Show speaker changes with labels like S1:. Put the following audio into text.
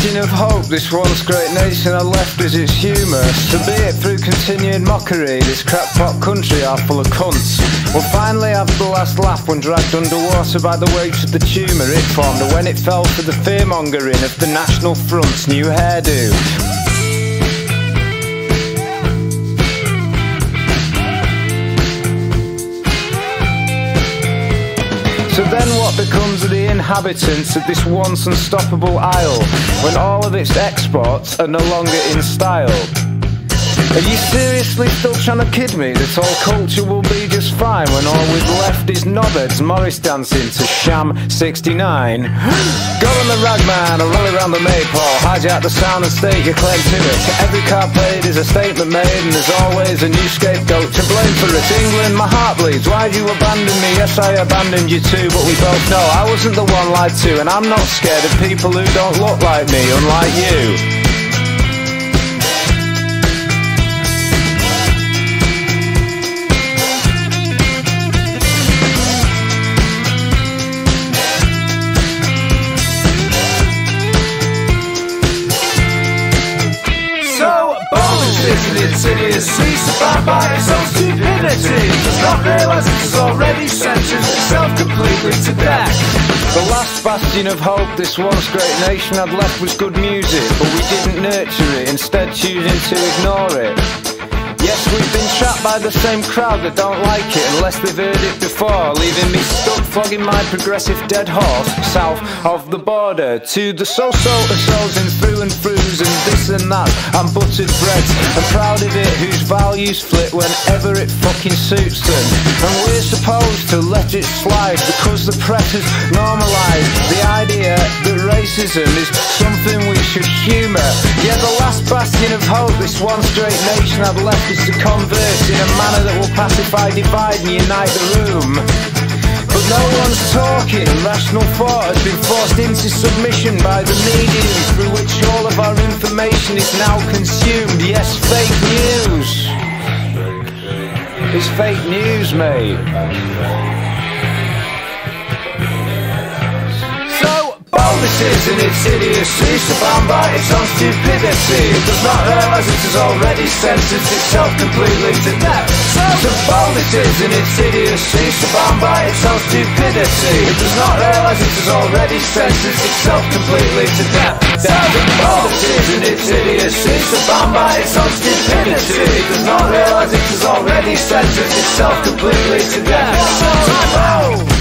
S1: bastion of hope, this once great nation had left as its humour. So be it through continued mockery, this crackpot country are full of cunts. We'll finally have the last laugh when dragged underwater by the weight of the tumour it formed, or when it fell for the fearmongering of the National Front's new hairdo. So then what becomes of the inhabitants of this once unstoppable isle, when all of its exports are no longer in style? Are you seriously still trying to kid me that all culture will be just fine when all we've left is knobheads Morris dancing to Sham 69? Go on the ragman or roll around the maypole, hijack the sound and state your claim to it. Every card played is a statement made, and there's always a new scapegoat to blame for it. England, my heart bleeds, why'd you abandon me? Yes, I abandoned you too, but we both know I wasn't the one lied to, and I'm not scared of people who don't look like me, unlike you.
S2: And its idiocy, surrounded by its own stupidity, does not realise it has already sentenced itself completely to death.
S1: The last bastion of hope this once great nation had left was good music, but we didn't nurture it, instead choosing to ignore it. Yes, we've been trapped by the same crowd that don't like it unless they've heard it before, leaving me stuck flogging my progressive dead horse south of the border to the so-so and so's and through and throughs and this and that and buttered breads. I'm proud of it whose values flit whenever it fucking suits them, and we're supposed to let it slide because the press has normalised the idea that racism is something we should humour. Yeah, the last bastion of hope this once great nation had left is to converse in a manner that will pacify, divide and unite the room. But no one's talking, rational thought has been forced into submission by the medium through which all of our information is now consumed. Yes, fake news. It's fake news, mate.
S2: Bonuses and its idiocy, surrounded by its own stupidity, it does not realise it has already sentenced itself completely to death. So bonuses and its idiocy, surrounded by its own stupidity, it does not realise it has already sentenced itself completely to death. Bonuses and its idiocy, surrounded by its own stupidity, it does not realise it has already sentenced itself completely to death.